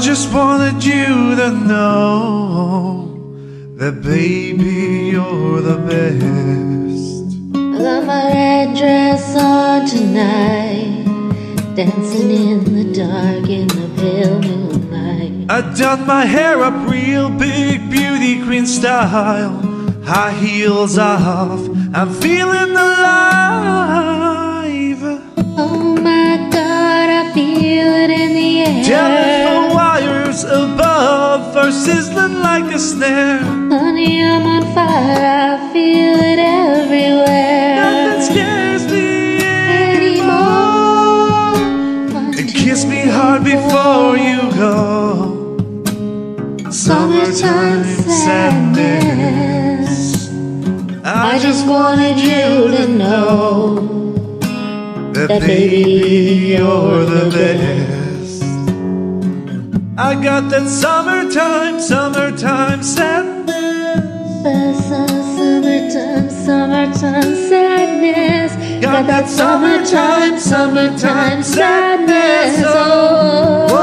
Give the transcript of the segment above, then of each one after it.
just wanted you to know that baby, you're the best. I got my red dress on tonight, dancing in the dark in the pale moonlight. I done my hair up real big, beauty queen style, high heels off, I'm feeling alive. Oh my God, I feel it in the air. Telephone wires above are sizzling like a snare. Honey, I'm on fire, I feel it everywhere. Nothing scares me anymore. Kiss me hard before you go. Summertime sadness. I just wanted you to know that baby, you're the best. I got that summertime sadness. Summertime sadness. Got that summertime sadness. Oh,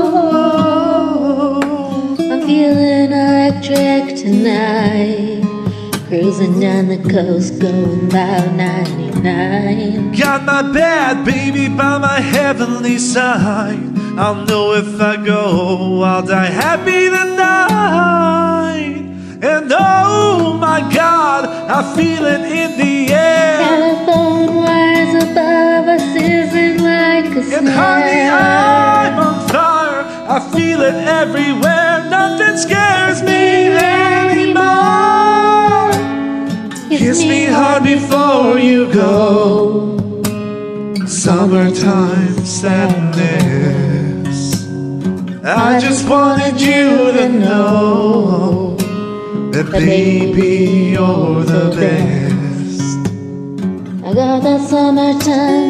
I'm feeling electric tonight, cruising down the coast, going about 99. got my bad baby by my heavenly side. I'll know if I go, I'll die happy tonight. And oh my God, I feel it in the air. Telephone wires above us sizzling like a snare. And honey, I'm on fire, I feel it everywhere. Nothing scares me anymore. Kiss me hard before you go. Summertime sadness. I just wanted you to know that baby, you're the best. I got that summertime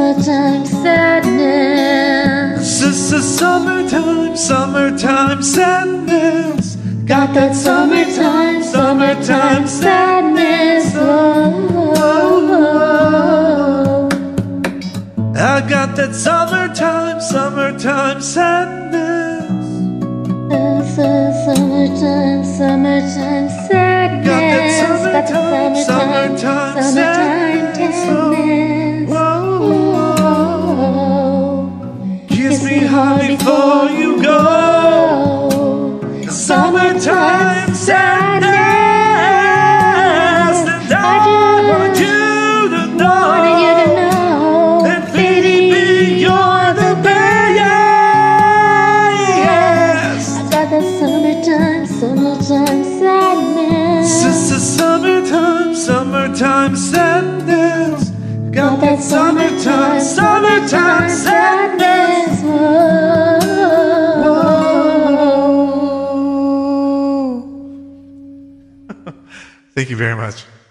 sadness. Summertime sadness. Got that summertime sadness. Oh. I got that summertime sadness. Summertime sadness. Got that summertime sadness. Oh. Kiss me hard before you go. Summertime sadness. And I want you to know that baby, you're the best. I got that summertime sadness. Summertime sadness. Got that summertime sadness. Whoa. Thank you very much.